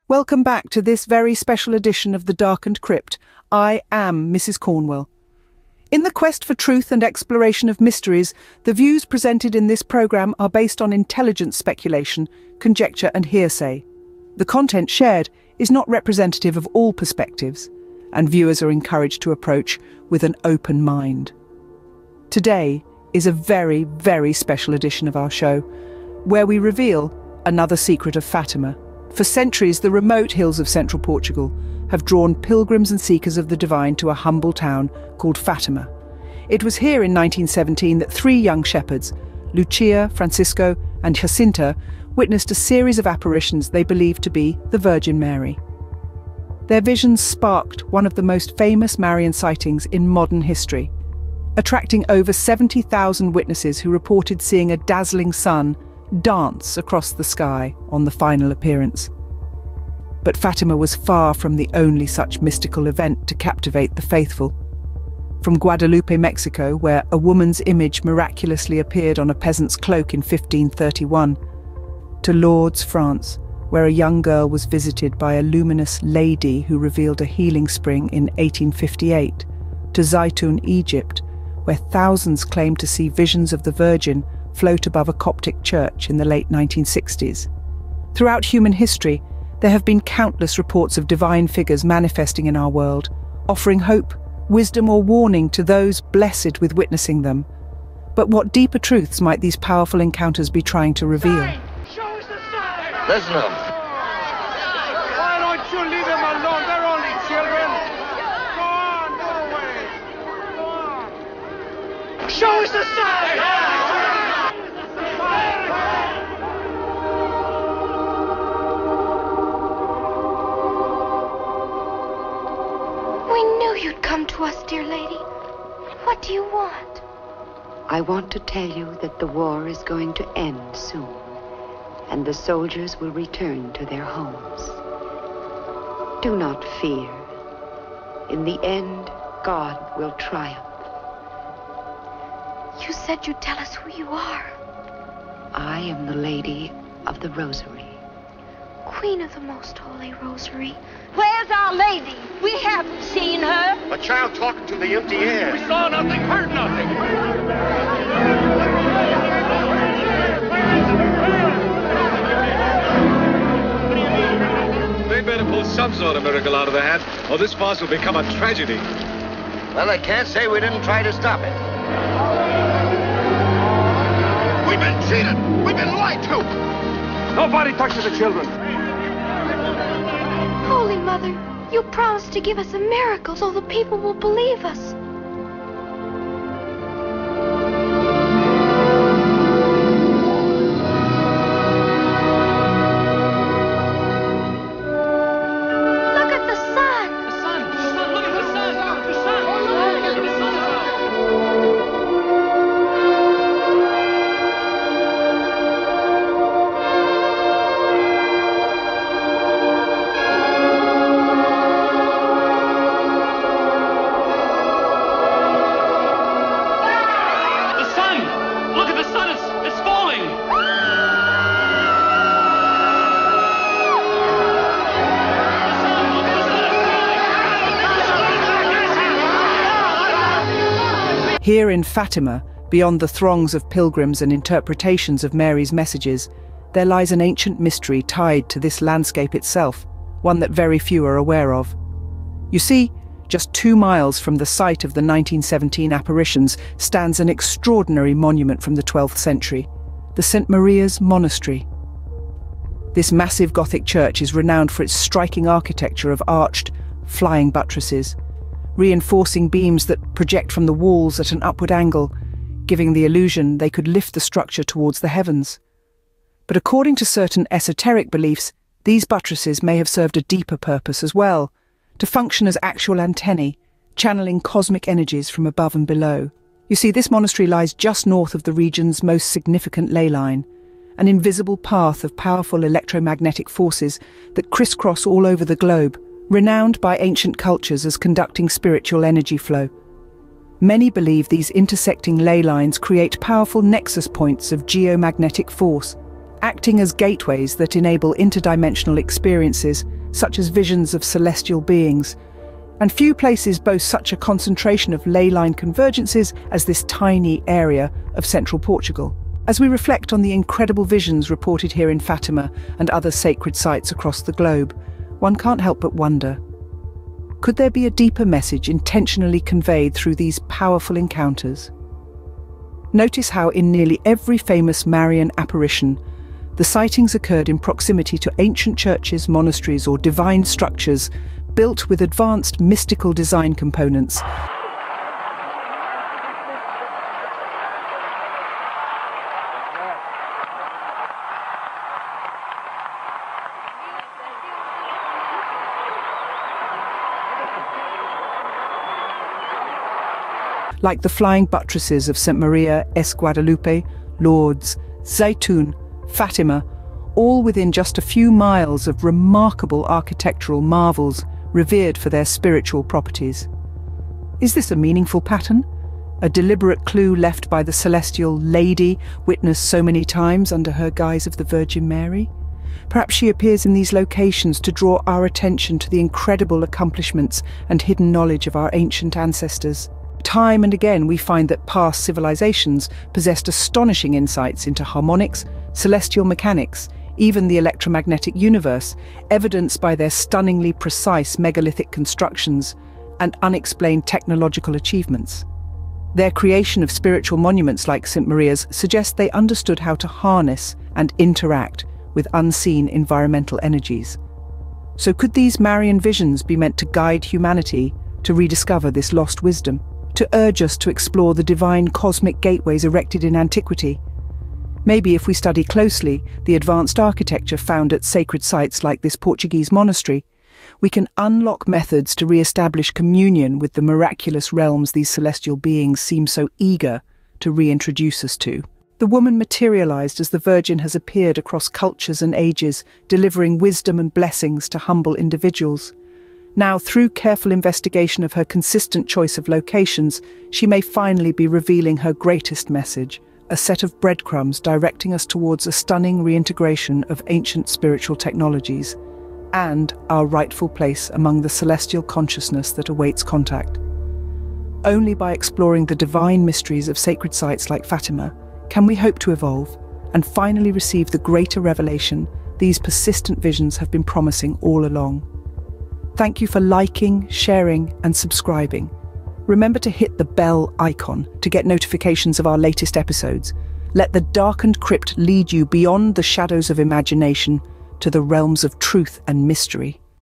Welcome back to this very special edition of the Darkened Crypt. I am Mrs. Cornwell. In the quest for truth and exploration of mysteries, the views presented in this program are based on intelligent speculation, conjecture and hearsay. The content shared is not representative of all perspectives, and viewers are encouraged to approach with an open mind. Today is a very, very special edition of our show, where we reveal another secret of Fatima. For centuries, the remote hills of central Portugal have drawn pilgrims and seekers of the divine to a humble town called Fatima. It was here in 1917 that three young shepherds, Lucia, Francisco and Jacinta, witnessed a series of apparitions they believed to be the Virgin Mary. Their visions sparked one of the most famous Marian sightings in modern history, attracting over 70,000 witnesses who reported seeing a dazzling sun dance across the sky on the final appearance. But Fatima was far from the only such mystical event to captivate the faithful. From Guadalupe, Mexico, where a woman's image miraculously appeared on a peasant's cloak in 1531, to Lourdes, France, where a young girl was visited by a luminous lady who revealed a healing spring in 1858, to Zeitoun, Egypt, where thousands claimed to see visions of the Virgin float above a Coptic church in the late 1960s. Throughout human history, there have been countless reports of divine figures manifesting in our world, offering hope, wisdom or warning to those blessed with witnessing them. But what deeper truths might these powerful encounters be trying to reveal? Show us the sign! Listen to them. Why don't you leave them alone? They're only children. Go on, no way. Go on. Show us the sign! We knew you'd come to us, dear lady. What do you want? I want to tell you that the war is going to end soon, and the soldiers will return to their homes. Do not fear. In the end, God will triumph. You said you'd tell us who you are. I am the Lady of the Rosary. Queen of the Most Holy Rosary. Where's Our Lady? We haven't seen her. A child talking to the empty air. We saw nothing, heard nothing. They better pull some sort of miracle out of their hat, or this farce will become a tragedy. Well, they can't say we didn't try to stop it. We've been cheated. We've been lied to. Nobody touches the children. Holy Mother, you promised to give us a miracle so the people will believe us. Look at the sun! The sun! Look at the sun! The sun! Here in Fatima, beyond the throngs of pilgrims and interpretations of Mary's messages, there lies an ancient mystery tied to this landscape itself, one that very few are aware of. You see, just 2 miles from the site of the 1917 apparitions stands an extraordinary monument from the 12th century, the St. Maria's Monastery. This massive Gothic church is renowned for its striking architecture of arched, flying buttresses, reinforcing beams that project from the walls at an upward angle, giving the illusion they could lift the structure towards the heavens. But according to certain esoteric beliefs, these buttresses may have served a deeper purpose as well, to function as actual antennae, channeling cosmic energies from above and below. You see, this monastery lies just north of the region's most significant ley line, an invisible path of powerful electromagnetic forces that crisscross all over the globe, renowned by ancient cultures as conducting spiritual energy flow. Many believe these intersecting ley lines create powerful nexus points of geomagnetic force, acting as gateways that enable interdimensional experiences such as visions of celestial beings. And few places boast such a concentration of ley line convergences as this tiny area of central Portugal. As we reflect on the incredible visions reported here in Fatima and other sacred sites across the globe, one can't help but wonder, could there be a deeper message intentionally conveyed through these powerful encounters? Notice how in nearly every famous Marian apparition, the sightings occurred in proximity to ancient churches, monasteries, or divine structures built with advanced mystical design components. Like the flying buttresses of 𝗙𝘁𝗵𝗺, Lourdes, Zeitoun, Fatima, all within just a few miles of remarkable architectural marvels revered for their spiritual properties. Is this a meaningful pattern? A deliberate clue left by the celestial lady witnessed so many times under her guise of the Virgin Mary? Perhaps she appears in these locations to draw our attention to the incredible accomplishments and hidden knowledge of our ancient ancestors. Time and again we find that past civilizations possessed astonishing insights into harmonics, celestial mechanics, even the electromagnetic universe, evidenced by their stunningly precise megalithic constructions and unexplained technological achievements. Their creation of spiritual monuments like St. Maria's suggests they understood how to harness and interact with unseen environmental energies. So could these Marian visions be meant to guide humanity to rediscover this lost wisdom, to urge us to explore the divine cosmic gateways erected in antiquity? Maybe if we study closely the advanced architecture found at sacred sites like this Portuguese monastery, we can unlock methods to re-establish communion with the miraculous realms these celestial beings seem so eager to reintroduce us to. The woman materialized as the Virgin has appeared across cultures and ages, delivering wisdom and blessings to humble individuals. Now, through careful investigation of her consistent choice of locations, she may finally be revealing her greatest message, a set of breadcrumbs directing us towards a stunning reintegration of ancient spiritual technologies and our rightful place among the celestial consciousness that awaits contact. Only by exploring the divine mysteries of sacred sites like Fatima can we hope to evolve and finally receive the greater revelation these persistent visions have been promising all along. Thank you for liking, sharing, and subscribing. Remember to hit the bell icon to get notifications of our latest episodes. Let the Darkened Crypt lead you beyond the shadows of imagination to the realms of truth and mystery.